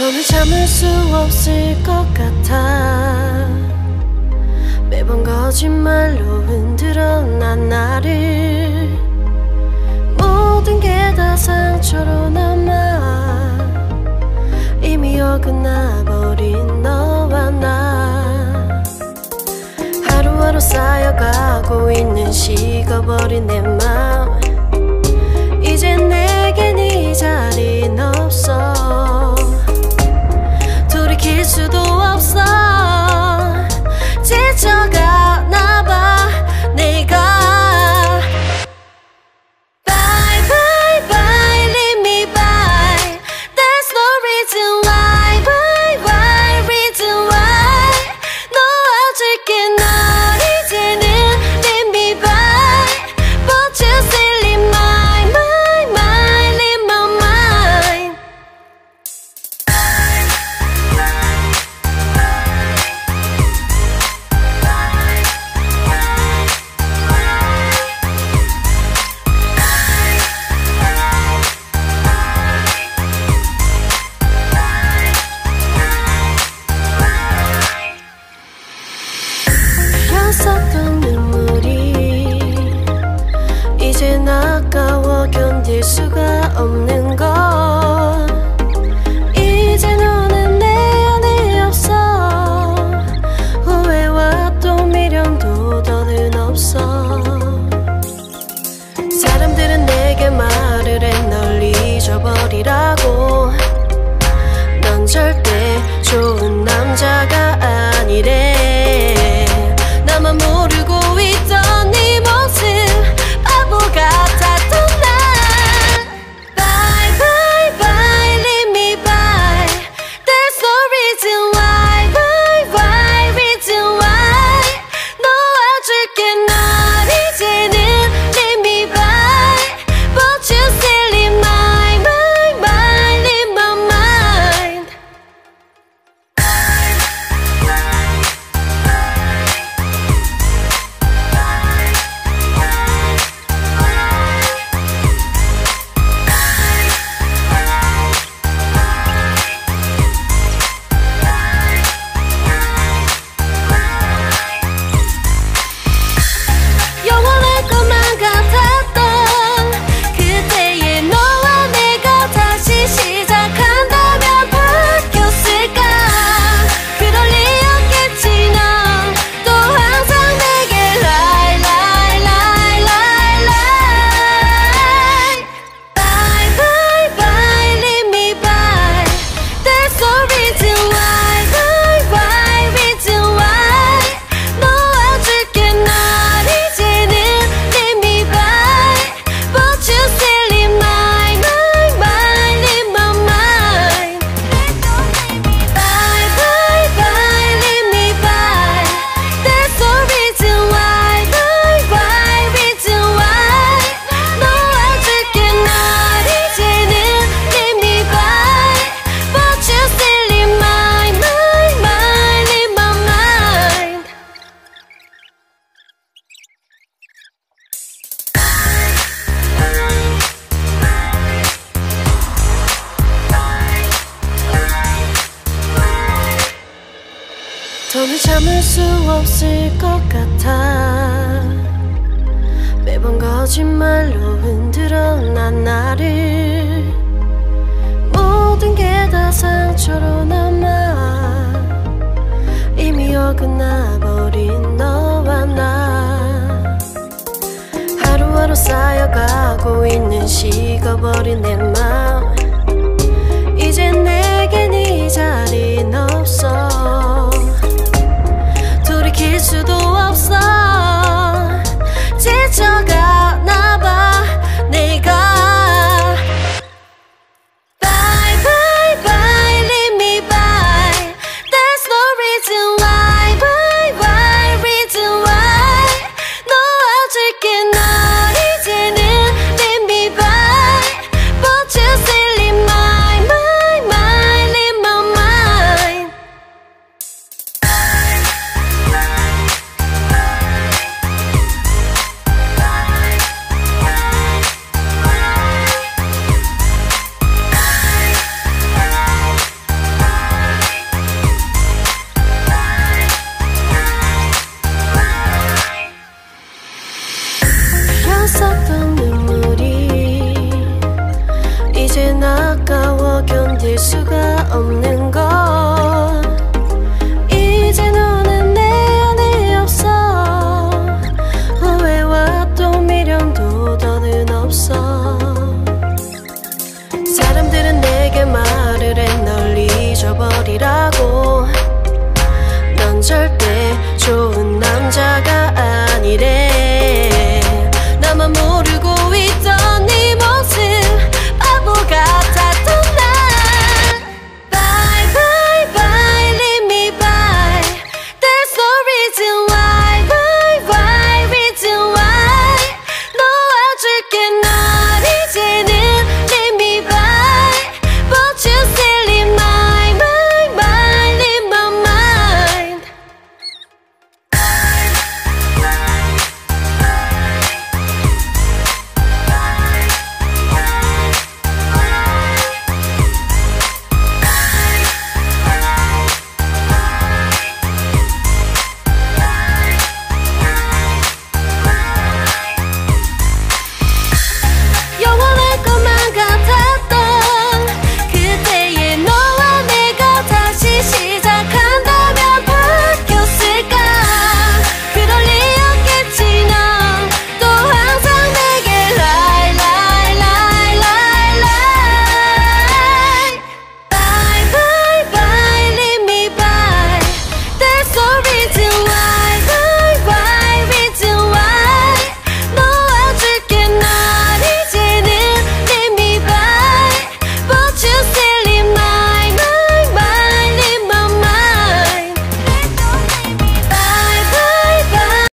더는 참을 수 없을 것 같아. 매번 거짓말로 흔들어 난 나를. 모든 게 다 상처로 남아 이미 어긋나버린 너와 나. 하루하루 쌓여가고 있는 식어버린 내 맘. 이제 내겐 이 자리는 없어. 돌이킬 수도 없어. 지쳐가나봐 내가. Bye bye bye leave me by. There's no reason why. Why why reason why. 놓아줄게 널 이제는 leave me by. But you still leave my mind leave my mind. 흘렸었던 눈물이 이젠 아까워 견딜 수가 없는 걸. 이제 너는 내 안에 없어. 후회와 또 미련도 더는 없어. 사람들은 내게 말을 해 널 잊어버리라고. 넌 절대 좋은 남자가 아니래. 나만 모르고 있던 네 모습 바보 같았던 난. Bye bye bye leave me by. There's no reason why. Why why reason why. 놓아줄게 널 이제는 leave me by. But you still leave my mind leave my mind. 영원할 것만 같았던 그때의 너와 내가 다시 시작한다면 바뀌었을까. 그럴 리 없겠지. 넌 또 항상 내게 lie lie lie lie lie. Bye bye bye leave me by. There's no reason why. Why why reason why. 놓아줄게 널 이제는 leave me by. But you still leave my mind leave my mind. Bye bye bye leave me by. There's no reason why. Why why reason why. 놓아줄게 널 이제는 leave me by. But you still leave my mind leave my mind. 더는 참을 수 없을 것 같아. 매번 거짓말로 흔들어 난 나를. 모든 게 다 상처로 남아 이미 어긋나버린 너와 나. 하루하루 쌓여가고 있는 식어버린 내 맘. 이제 내겐 이 자리는 없어. 돌이킬 수도